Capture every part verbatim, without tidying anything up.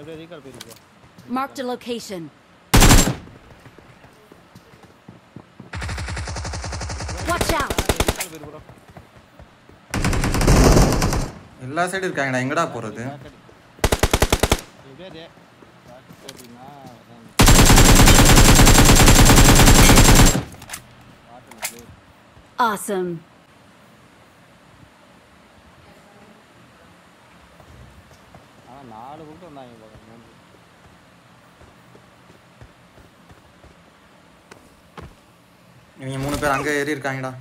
Marked a location. Watch out. எல்லா side இருக்காங்கடா எங்கடா போறது Awesome. நாலு கூட்டம் வந்தாங்க போல மூணு இவங்க மூணு பேர் அங்க ஏறி இருக்காங்கடா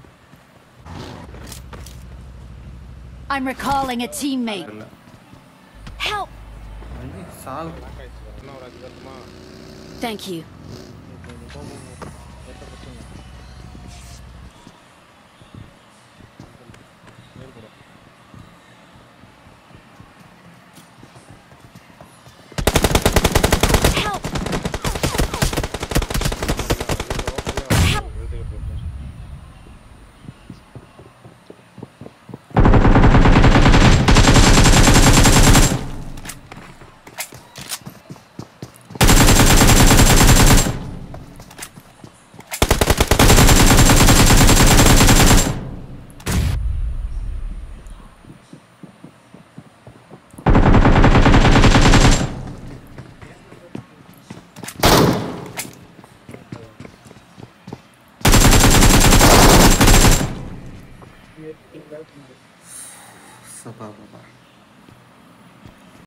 I'm recalling a teammate. Help. சால் Thank you. சபா பாபா